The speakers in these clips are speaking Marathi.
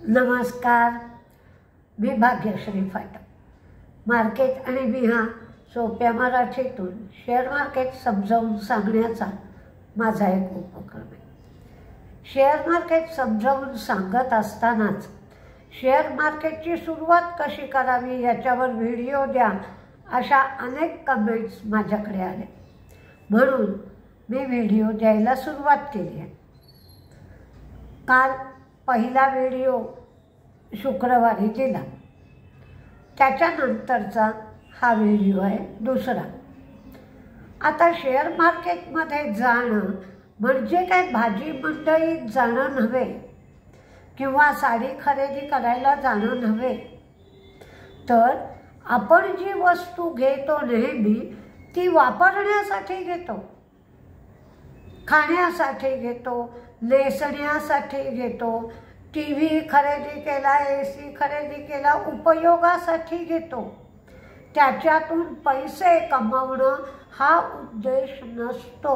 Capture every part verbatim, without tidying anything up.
नमस्कार, मी भाग्यश्री फाटक. मार्केट आणि मी हा सोप्या मराठीतून शेअर मार्केट समजावून सांगण्याचा माझा एक उपक्रम आहे. शेअर मार्केट समजावून सांगत असतानाच शेअर मार्केटची सुरुवात कशी करावी याच्यावर व्हिडिओ द्या अशा अनेक कमेंट्स माझ्याकडे आल्या, म्हणून मी व्हिडिओ द्यायला सुरुवात केली आहे. काल पहिला व्हिडिओ शुक्रवारी दिला, त्याच्यानंतरचा हा व्हिडिओ आहे दुसरा. आता शेअर मार्केटमध्ये जाणं म्हणजे काय भाजी मंडईत जाणं नव्हे किंवा साडी खरेदी करायला जाणं नव्हे, तर आपण जी वस्तू घेतो नेहमी ती वापरण्यासाठी घेतो, खाण्यासाठी घेतो, नेसण्यासाठी घेतो, टी व्ही खरेदी केला, ए सी खरेदी केला, उपयोगासाठी घेतो. त्याच्यातून पैसे कमवणं हा उद्देश नसतो.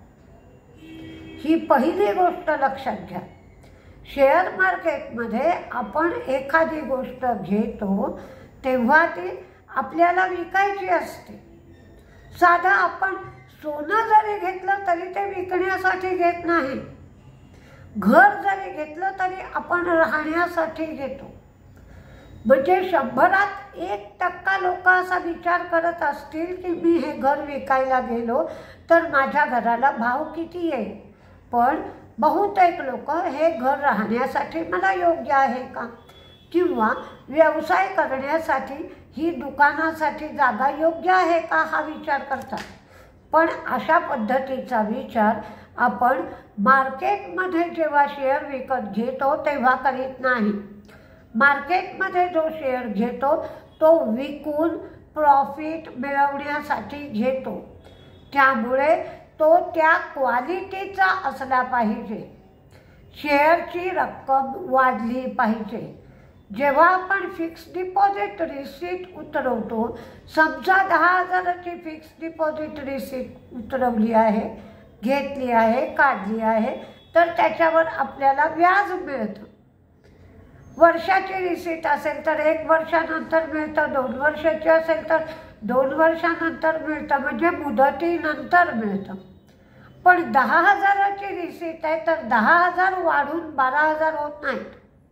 ही पहिली गोष्ट लक्षात घ्या. शेअर मार्केटमध्ये आपण एखादी गोष्ट घेतो तेव्हा ती आपल्याला विकायची असते. साधं आपण सोनं जरी घेतलं तरी ते विकण्यासाठी घेत नाही. घर जरी घेतलं तरी आपण राहण्यासाठी घेतो. म्हणजे शंभरात एक टक्का लोक असा विचार करत असतील की मी हे घर विकायला गेलो तर माझ्या घराला भाव किती येईल, पण बहुतेक लोक हे घर राहण्यासाठी मला योग्य आहे का किंवा व्यवसाय करण्यासाठी ही दुकानासाठी जागा योग्य आहे का हा विचार करतात. पण अशा पद्धतीचा विचार आपण मार्केटमध्ये जेव्हा शेअर विकत घेतो तेव्हा करीत नाही. मार्केटमध्ये जो शेअर घेतो तो विकून प्रॉफिट मिळवण्यासाठी घेतो. त्यामुळे तो त्या क्वालिटीचा असला पाहिजे. शेअरची रक्कम वाढली पाहिजे. जेव्हा आपण फिक्स डिपॉझिट रिसीट उतरवतो, समजा दहा हजाराची फिक्स डिपॉझिट रिसीट उतरवली आहे, घेतली आहे, काढली आहे, तर त्याच्यावर आपल्याला व्याज मिळतं. वर्षाची रिसीट असेल तर एक वर्षानंतर मिळतं, दोन वर्षाची असेल तर दोन वर्षानंतर मिळतं, म्हणजे मुदतीनंतर मिळतं. पण दहा हजाराची रिसीट आहे तर दहा हजार वाढून बारा हजार होत नाहीत.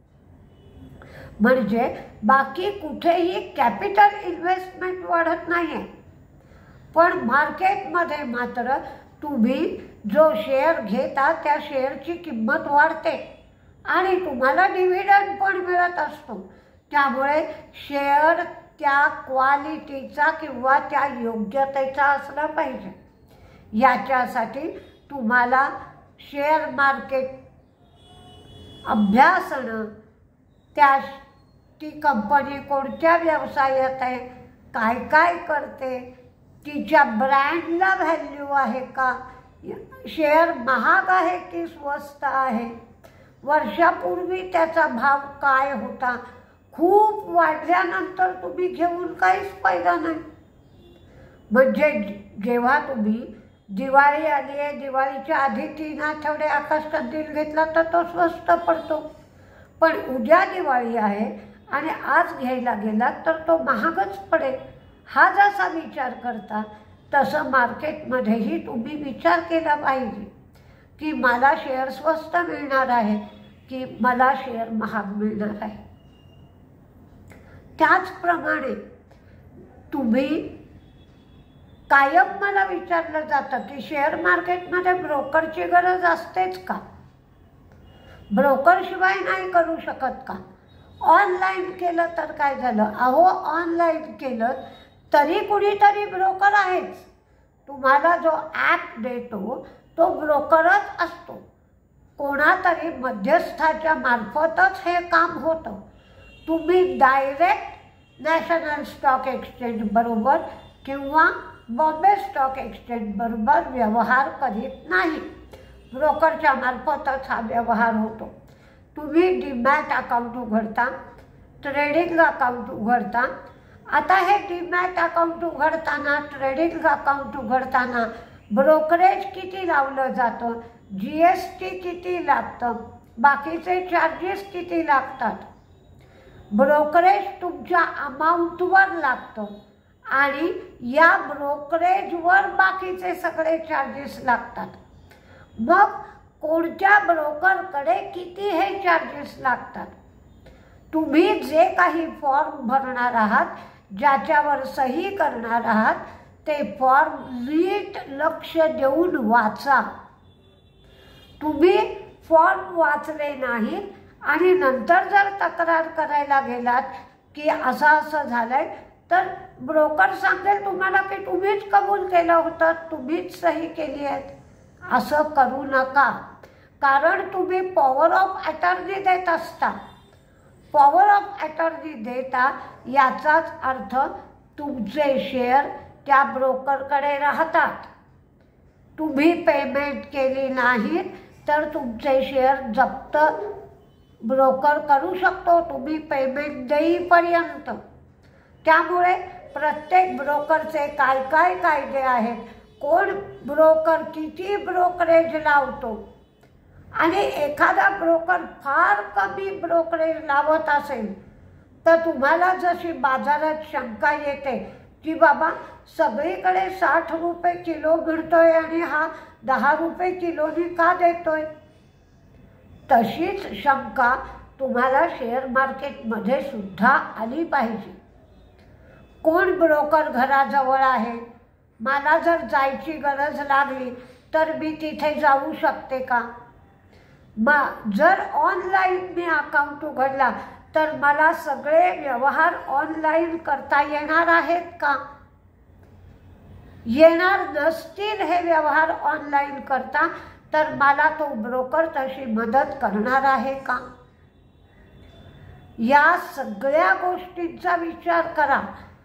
म्हणजे बाकी कुठेही कॅपिटल इन्व्हेस्टमेंट वाढत नाही आहे. पण मार्केटमध्ये मात्र तुम्ही जो शेअर घेता त्या शेअरची किंमत वाढते आणि तुम्हाला डिव्हिडंड पण मिळत असतो. त्यामुळे शेअर त्या क्वालिटीचा किंवा त्या योग्यतेचा असला पाहिजे. याच्यासाठी तुम्हाला शेअर मार्केट अभ्यासणं, त्या ती कंपनी कोणत्या व्यवसायात आहे, काय काय करते, तिच्या ब्रँडला व्हॅल्यू आहे का, शेअर महाग आहे की स्वस्त आहे, वर्षापूर्वी त्याचा भाव काय होता, खूप वाढल्यानंतर तुम्ही घेऊन काहीच फायदा नाही. म्हणजे जेव्हा तुम्ही दिवाळी आली आहे, दिवाळीच्या आधी तीन आठवडे आकाशकंदील घेतला तर तो स्वस्त पडतो. पण उद्या दिवाळी आहे आणि आज घ्यायला गेला तर तो महागच पडेल. हा जसा विचार करता तसं मार्केटमध्येही तुम्ही विचार केला पाहिजे की मला शेअर स्वस्त मिळणार आहे की मला शेअर महाग मिळणार आहे. त्याचप्रमाणे तुम्ही कायम मला विचारलं जातं की शेअर मार्केटमध्ये ब्रोकरची गरज असतेच का, ब्रोकरशिवाय नाही करू शकत का, ऑनलाईन केलं तर काय झालं. अहो, ऑनलाईन केलं तरी कुणीतरी ब्रोकर आहेच. तुम्हाला जो ॲप देतो तो ब्रोकरच असतो. कोणातरी मध्यस्थाच्या मार्फतच हे काम होतं. तुम्ही डायरेक्ट नॅशनल स्टॉक एक्सचेंज बरोबर किंवा बॉम्बे स्टॉक एक्सचेंज बरोबर व्यवहार करीत नाही. ब्रोकरच्या मार्फतच हा व्यवहार होतो. तुम्ही डीमॅट अकाउंट उघडता, ट्रेडिंग अकाउंट उघडता. आता हे डीमॅट अकाउंट उघडताना, ट्रेडिंग अकाउंट उघडताना ब्रोकरेज किती लावलं जातं, जी एस टी किती लागतं, बाकीचे चार्जेस किती लागतात, ब्रोकरेज तुमच्या अमाऊंटवर लागतं आणि या ब्रोकरेजवर बाकीचे सगळे चार्जेस लागतात. मग कोणत्या ब्रोकरकडे किती हे चार्जेस लागतात? तुम्ही जे काही फॉर्म भरणार आहात, ज्याच्यावर सही करणार आहात, ते फॉर्म नीट लक्ष देऊन वाचा. तुम्ही फॉर्म वाचले नाही आणि नंतर जर तक्रार करायला गेलात की असं असं झालंय, तर ब्रोकर सांगेल तुम्हाला की तुम्हीच कबूल केलं होतं, तुम्हीच सही केली आहे. असं करू नका, कारण तुम्ही पॉवर ऑफ अटर्नी देत असता. पॉवर ऑफ अटर्नी देता याचाच अर्थ तुमचे शेअर त्या ब्रोकरकडे राहतात. तुम्ही पेमेंट केली नाही तर तुमचे शेअर जप्त ब्रोकर करू शकतो तुम्ही पेमेंट देईपर्यंत. त्यामुळे प्रत्येक ब्रोकरचे काय काय कायदे आहेत, कोण ब्रोकर किती ब्रोकरेज लावतो, आणि एखादा ब्रोकर फार कमी ब्रोकरेज लावत असेल तर तुम्हाला जशी बाजारात शंका येते की बाबा सगळीकडे साठ रुपये किलो मिळतोय आणि हा दहा रुपये किलोनी का देतोय, तशीच शंका तुम्हाला शेअर मार्केटमध्ये सुद्धा आली पाहिजे. कोण ब्रोकर घराजवळ आहे, मला जर जायची गरज लागली तर मी तिथे जाऊ शकते का? मग जर ऑनलाईन मी अकाउंट उघडला तर मला सगळे व्यवहार ऑनलाईन करता येणार आहेत का? येणार नसतील हे व्यवहार ऑनलाईन करता, तर मला तो ब्रोकर तशी मदत करणार आहे का? या सगळ्या गोष्टींचा विचार करा.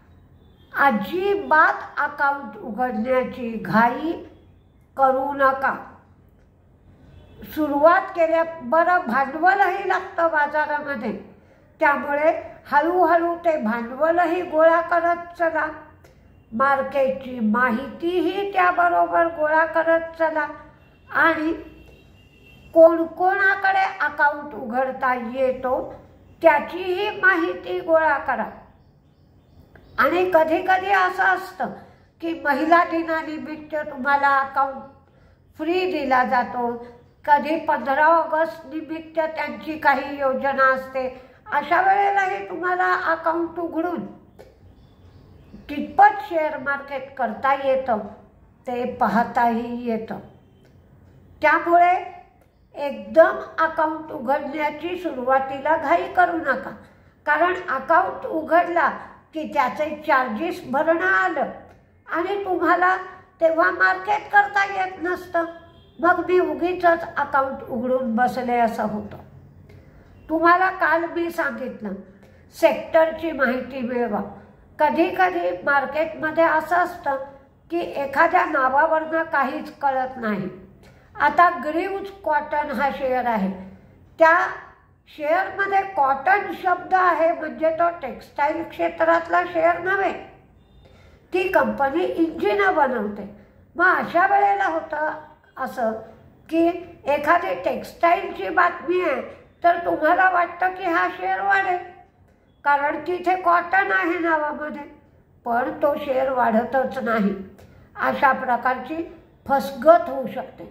अजिबात अकाउंट उघडण्याची घाई करू नका. सुरुवात केल्या बरं भांडवलही लागतं बाजारामध्ये, त्यामुळे हळूहळू ते भांडवलही गोळा करत चला. मार्केटची माहितीही त्याबरोबर गोळा करत चला आणि कोणकोणाकडे अकाउंट उघडता येतो त्याचीही माहिती गोळा करा. आणि कधी कधी असं असतं की महिला दिनानिमित्त तुम्हाला अकाउंट फ्री दिला जातो, कधी पंधरा ऑगस्ट निमित्त त्यांची काही योजना असते. अशा वेळेलाही तुम्हाला अकाउंट उघडून कितपत शेअर मार्केट करता येतं ते पाहताही येतं. त्यामुळे एकदम अकाउंट उघडण्याची सुरुवातीला घाई करू नका, कारण अकाउंट उघडला की त्याचे चार्जेस भरणं आलं आणि तुम्हाला तेव्हा मार्केट करता येत नसतं. मग मी उगीचच अकाउंट उघडून बसले असं होतं. तुम्हाला काल मी सांगितलं सेक्टरची माहिती मिळवा. कधी कधी मार्केटमध्ये असं असतं की एखाद्या नावावरनं काहीच कळत नाही. आता ग्रीव्ज कॉटन हा शेअर आहे, त्या शेअरमध्ये कॉटन शब्द आहे म्हणजे तो टेक्स्टाईल क्षेत्रातला शेअर नव्हे, ती कंपनी इंजिनं बनवते. मग अशा वेळेला होतं असं की एखादी टेक्स्टाईलची बातमी आहे तर तुम्हाला वाटतं की हा शेअर वाढेल कारण तिथे कॉटन आहे नावामध्ये, पण तो शेअर वाढतच नाही. अशा प्रकारची फसगत होऊ शकते.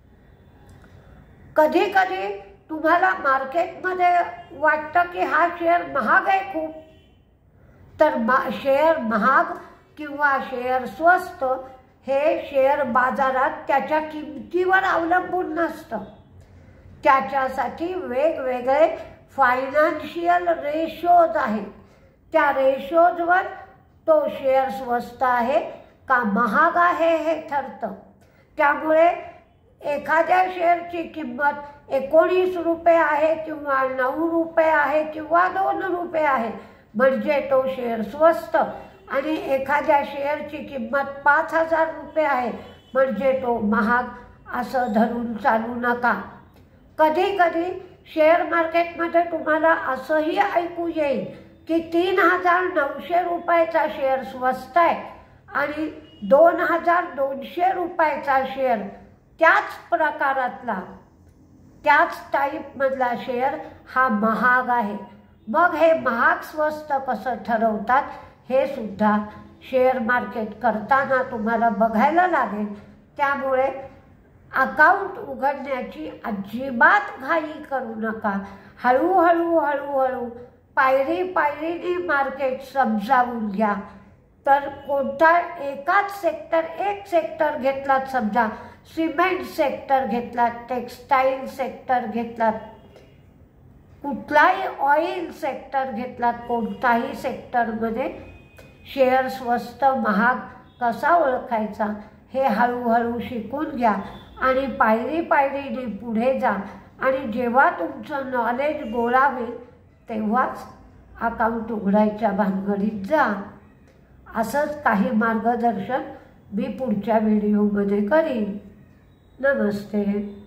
कधी कधी तुम्हाला मार्केटमध्ये वाटतं की हा शेअर महाग आहे खूप, तर मा शेअर महाग किंवा शेअर स्वस्त हे शेअर बाजारात त्याच्या किमतीवर अवलंबून नसतं. त्याच्यासाठी वेगवेगळे फायनान्शियल रेशोज आहेत. त्या रेशोजवर तो शेअर स्वस्त आहे का महाग आहे हे ठरतं. त्यामुळे एखाद्या शेअरची किंमत एकोणीस रुपये आहे किंवा नऊ रुपये आहे किंवा दोन रुपये आहे म्हणजे तो शेअर स्वस्त, आणि एखाद्या शेअरची किंमत पाच हजार रुपये आहे म्हणजे तो महाग असं धरून चालू नका. कधी कधी शेअर मार्केटमध्ये तुम्हाला असंही ऐकू येईल की तीन हजार नऊशे रुपयाचा शेअर स्वस्त आहे आणि दोन हजार दोनशे रुपयाचा शेअर त्याच प्रकारातला त्याच टाईपमधला शेअर हा महाग आहे. मग हे महाग स्वस्त कसं ठरवतात हे सुद्धा शेअर मार्केट करताना तुम्हाला बघायला लागेल. त्यामुळे अकाउंट उघडण्याची अजिबात घाई करू नका. हळूहळू हळूहळू पायरी पायरीने मार्केट समजावून घ्या. तर कोणता एकाच सेक्टर एक सेक्टर घेतलात, समजा सिमेंट सेक्टर घेतलात, टेक्स्टाईल सेक्टर घेतलात, कुठलाही ऑइल सेक्टर घेतलात, कोणताही सेक्टरमध्ये शेअर स्वस्त महाग कसा ओळखायचा हे हळूहळू शिकून घ्या आणि पायरी पायरीने पुढे जा. आणि जेव्हा तुमचं नॉलेज गोळा होईल तेव्हाच अकाउंट उघडायच्या भानगडीत जा. असंच काही मार्गदर्शन मी पुढच्या व्हिडिओमध्ये करीन. नमस्ते.